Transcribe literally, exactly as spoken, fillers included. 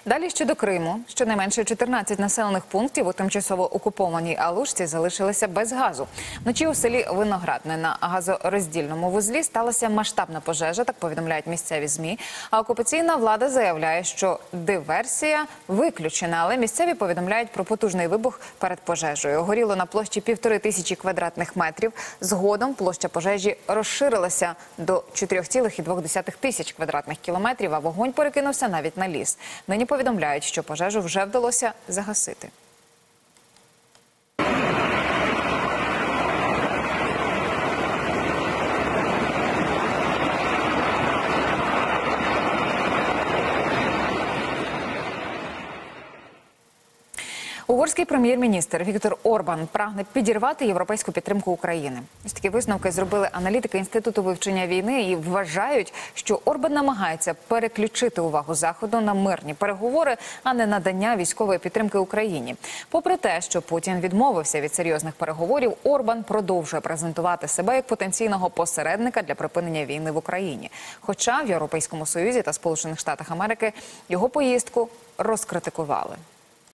Далі щодо Криму. Щонайменше чотирнадцять населених пунктів у тимчасово окупованій Алушці залишилися без газу. Вночі у селі Виноградне на газороздільному вузлі сталася масштабна пожежа, так повідомляють місцеві ЗМІ. А окупаційна влада заявляє, що диверсія виключена, але місцеві повідомляють про потужний вибух перед пожежею. Горіло на площі півтори тисячі квадратних метрів. Згодом площа пожежі розширилася до чотирьох цілих двох десятих тисяч квадратних кілометрів, а вогонь перекинувся навіть на ліс. Нині повідомляють, що пожежу вже вдалося загасити. Угорський прем'єр-міністр Віктор Орбан прагне підірвати європейську підтримку України. Ось такі висновки зробили аналітики Інституту вивчення війни і вважають, що Орбан намагається переключити увагу Заходу на мирні переговори, а не надання військової підтримки Україні. Попри те, що Путін відмовився від серйозних переговорів, Орбан продовжує презентувати себе як потенційного посередника для припинення війни в Україні. Хоча в Європейському Союзі та Сполучених Штатах Америки його поїздку розкритикували.